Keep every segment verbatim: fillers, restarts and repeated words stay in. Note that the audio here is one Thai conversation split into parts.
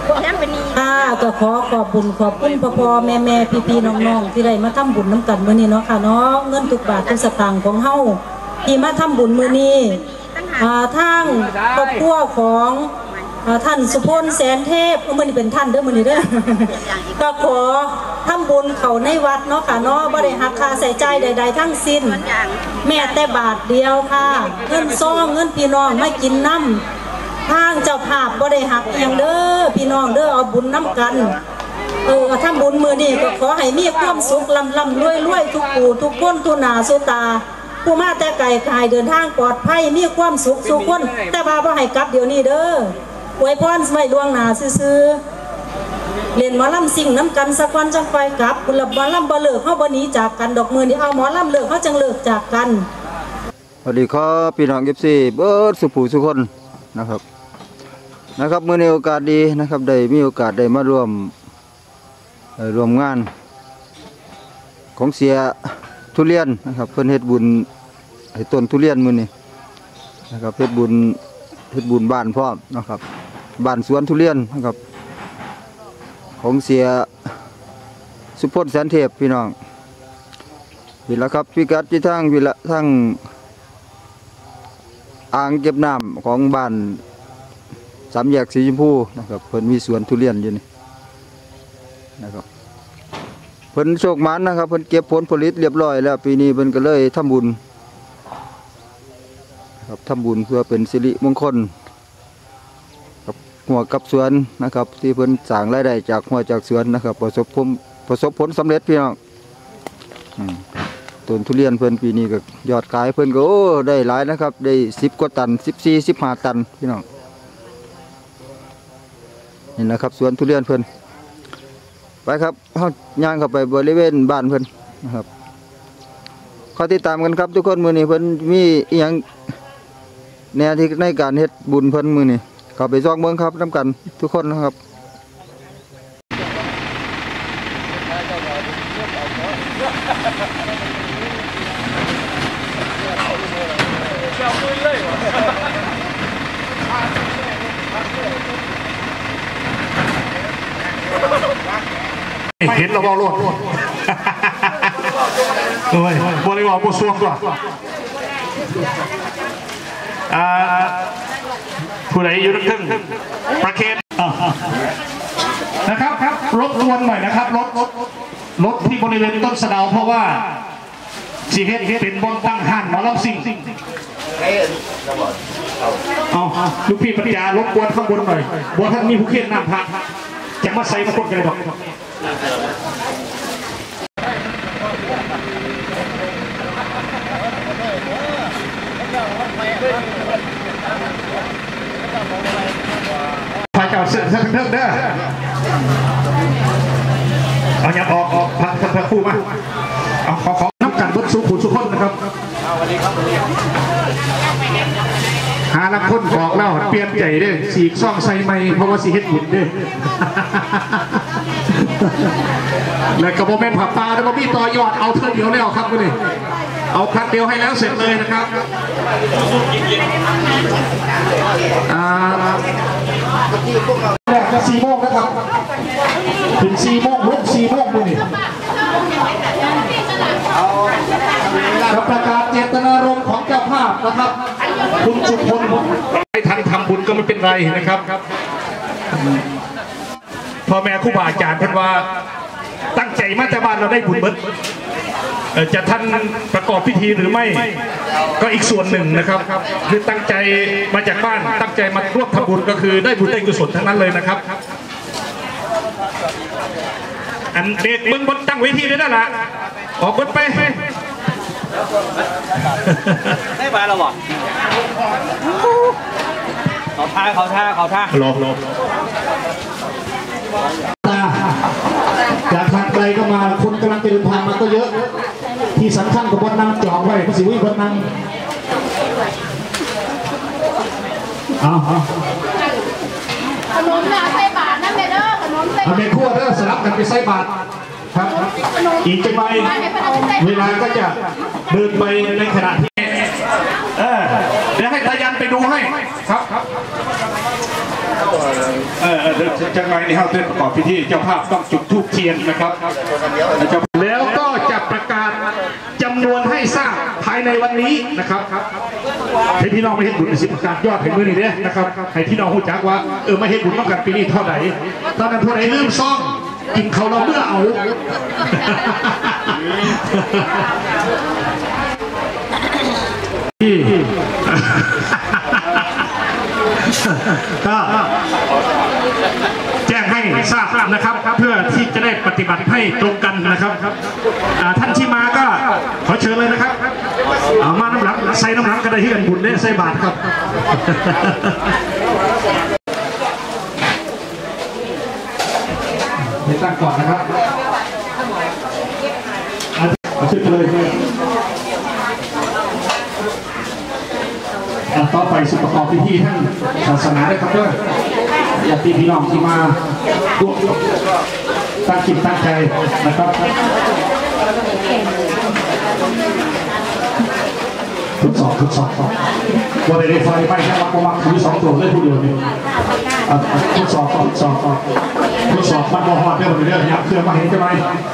ค่ะก็ขอขอบบุญขอบคุณพ่อพ่อแม่แม่พี่พี่น้องน้องที่ได้มาทำบุญน้ำกันมื้อนี้เนาะค่ะเนาะเงินทุกบาททุกสตางค์ของเฮาที่มาทำบุญมื้อนี้ทางครอบครัวของท่านสุพลแสนเทพมื้อนี้เป็นท่านเด้อมื้อนี้เด้อก็ขอทำบุญเขาในวัดเนาะค่ะเนาะบ่ได้หักค่าใช้จ่ายใดๆทั้งสิ้นแม้แต่บาทเดียวค่ะเงินซองเงินพี่น้องไม่กินน้ำทางเจ้าภาพบ่ได้หักอย่างเด้อพี่น้องเด้อเอาบุญน้ำกันเออทำบุญมื้อนี้ก็ขอให้มีความสุขลำลำรวยรวยทุกผู้ทุกคนทุนาสุตาผู้มาแต่ไกลกายเดินทางปลอดภัยมีความสุขสุขคนแต่ว่าบ่ให้กลับเดี๋ยวนี้เด้ออวยพรไว้ดวงหน้าซื่อๆเล่นหมอลำสิ่งน้ำกันสักวันจังไปกลับบุญหมอลำบ่เลิกเฮาบ่หนีจากกันดอกมือนี้เอาหมอลำเลิกเฮาจังเลิกจากกันสวัสดีครับพี่น้องเอฟซีเบิร์ดสุภูสุคนนะครับนะครับเมื่อในโอกาสดีนะครับได้มีโอกาสได้มาร่วมร่วมงานของเสียทุเรียนนะครับเพิ่นเฮ็ดบุญให้ต้นทุเรียนมื้อนี้นะครับเฮ็ดบุญเฮ็ดบุญบ้านพร้อมนะครับบ้านสวนทุเรียนนะครับของเสียสุพจน์แสนเทพพี่น้องพี่ละครับพี่กัดที่ทางพี่ละทางอ่างเก็บน้ำของบ้านสามแยกสีชมพูนะครับเพิ่นมีสวนทุเรียนอยู่นี่นะครับเพิ่นโชคมันนะครับเพิ่นเก็บผลผลิตเรียบร้อยแล้วปีนี้เพิ่นก็เลยทำบุญครับทำบุญเพื่อเป็นสิริมงคลกับหัวกับสวนนะครับที่เพิ่นสร้างรายได้จากหัวจากสวนนะครับประสบผลประสบผลสำเร็จพี่น้องต้นทุเรียนเพิ่นปีนี้ก็ยอดขายเพิ่นก็โอ้ได้หลายนะครับได้สิบกว่าตันสิบสี่สิบห้าตันพี่น้องนี่นะครับสวนทุเรียนเพิ่นไปครับเฮาย่างเข้าไปบริเวณบ้านเพิ่นนะครับขอติดตามกันครับทุกคนมื้อนี้เพิ่นมีอีหยังแนวที่ในการเฮ็ดบุญเพิ่นมื้อนี้เข้าไปซองเบิ่งครับนำกันทุกคนนะครับเห็นเราบอกโลดโอ้ยบริวารบุษวงก่อนผู้ใดอยู่ทึ่งประเคนนะครับครับรบกวนหน่อยนะครับรถรถรถที่บริเวณต้นสะเดาเพราะว่าสีเฮ็ดเป็นบนตั้งหันหมอลำซิ่งเอาลูกพี่ปัญญารบกวนข้างบนหน่อยบัวท่านมีผู้เขียนนำพระจะมาใส่มาคนกันเลยดอกฝ่ายเจ้าเสือเสือเถิงเด้อเอาอย่าออกออกพระพระคู่มาเอาขอขอนับกันบนสุขุสุขคนนะครับหาละคนบอกเล่าเปลี่ยนใจด้วยสีซ่องใส่ไม้เพราะว่าสีเฮ็ดบุญด้วยและกระโปรงเป็นผับปลาแล้วก็มีต่อยอดเอาเท่าเดียวแล้วครับนี่เอาครั้งเดียวให้แล้วเสร็จเลยนะครับอ่าแรกจะสี่โมงนะครับถึงสี่โมงลุกสี่โมงดูนี่กับประกาศเจตนารมณ์ของเจ้าภาพนะครับคุณสุพลไม่ทันทำบุญก็ไม่เป็นไรนะครับพ่อแม่ครูบาอาจารย์ท่านว่าตั้งใจมาแต่บ้านเราได้บุญเบิดจะท่านประกอบพิธีหรือไม่ก็อีกส่วนหนึ่งนะครับคือตั้งใจมาจากบ้านตั้งใจมาร่วมทำบุญก็คือได้บุญได้กุศลทั้งนั้นเลยนะครับอันเด็กมึงบนตั้งเวทีเลยนั่นแหละออกบนไปได้ไปแล้วบอกเขาท่าเขาท่าเขาท่าหลบหลบตาจากทางไกลก็มาคนกำลังจะเดินทางมาก็เยอะที่สำคัญกับบนนั่งจองไว้พระศิวะบนนั่งเอาเอาขนมเนี่ยใส่บาทนั่นเด้อขนมใส่บาทเมฆั่วเด้อสลับกันไปใส่บาทครับอีกจะไปเวลาก็จะเดินไปในขณะที่เออเดี๋ยวให้ตายันไปดูให้ครับครับเออเดี๋ยวจังไรนี่เฮาเต้นประกอบพิธีเจ้าภาพต้องจุดธูปเทียนนะครับแล้วก็จะประกาศจำนวนให้ทราบภายในวันนี้นะครับให้พี่น้องไม่เห็นบุญสิประกาศยอดให้มือนี่เนี่ยนะครับให้พี่น้องรู้จักว่าเออไม่เห็นบุญต้องกันปีนี้เท่าไหร่ตอนนั้นผู้ใดลืมซ่องกินเขาเราเมื่อเอาก็แจ้งให้ทราบนะครับเพื่อที่จะได้ปฏิบัติให้ตรงกันนะครับท่านที่มาก็ขอเชิญเลยนะครับเอามาน้ำหลังใส่น้ำหลังก็ได้ที่กันบุญได้ใส่บาตรครับไปตั้งก่อนนะครับเอาชื่อเลยต่อไปสุประกอบพิธีท่านศาสนาได้ครับด้วยญาติพี่น้องที่มาร่วมตั้งจิตตั้งใจนะครับทดสอบทดสอบวันใดไฟไปแค่วัดประมาณถือสองตัวได้ผู้เดียวนี่ทดสอบทดสอบทดสอบมันบอหอดได้หมดเลยเนี่ยเครื่องมาเห็นจะไหม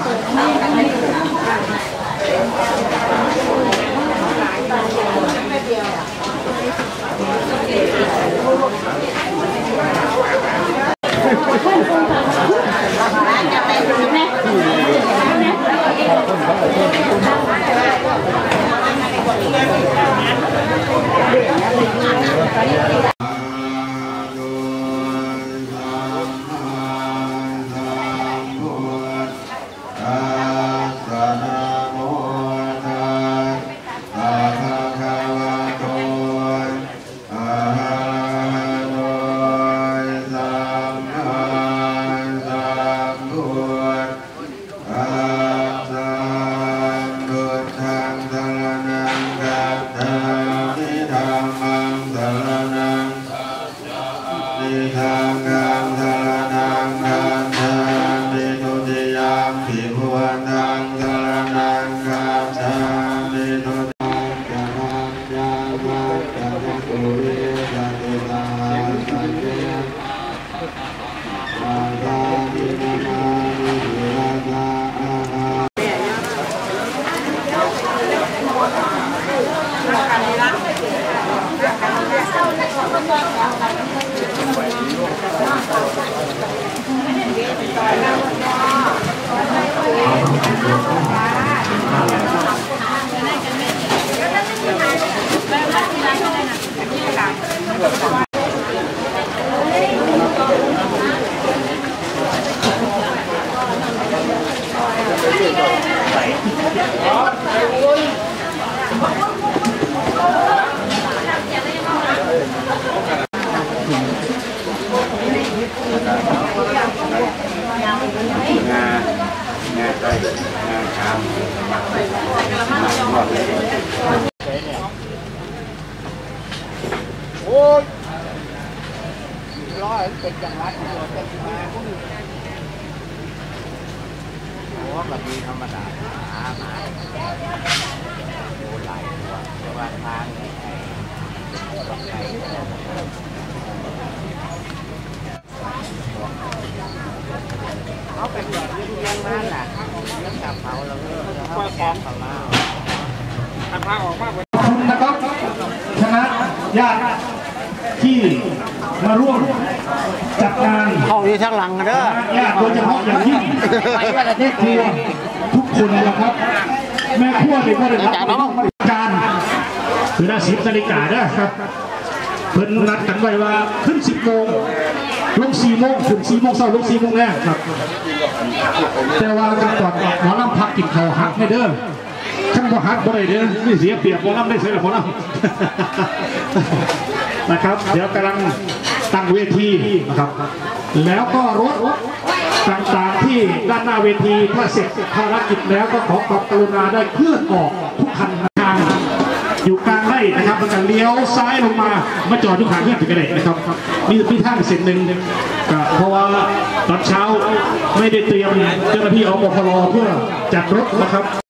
นะครับคณะญาติที่มาร่วมจัดงานห้องนี้ทั้งหลังเด้อญาติโดยเฉพาะอย่างยิ่งแม่ครัวทุกคนนะครับแม่ครัวเป็นผู้ได้รับการคือได้สิบนาฬิกาเด้อครับเพิ่นนัดกันไว้ว่าขึ้นสิบโมงลงสี่โมงถึงสี่โมงเช้าลงสี่โมงแรกครับแต่ว่ากันก่อนหมอลำพักกินข้าวหักให้เด้อขั้นบ่หักบ่ได้เด้อไม่เสียเปรียบหมอลำได้เสียหมอลำนะครับเดี๋ยวกำลังตั้งเวทีนะครับแล้วก็รถต่างๆที่ด้านหน้าเวทีถ้าเสร็จภารกิจแล้วก็ขอความกรุณาได้เคลื่อนออกทุกคันทางอยู่กลางไร่นะครับแล้วก็เลี้ยวซ้ายลงมามาจอดทุกทางเพื่อนถึงกระเด็นนะครับมีมีทางเส้นหนึ่งเพราะว่าตอนเช้าไม่ได้เตรียมเจ้าหน้าที่อปพลเพื่อจัดรถนะครับ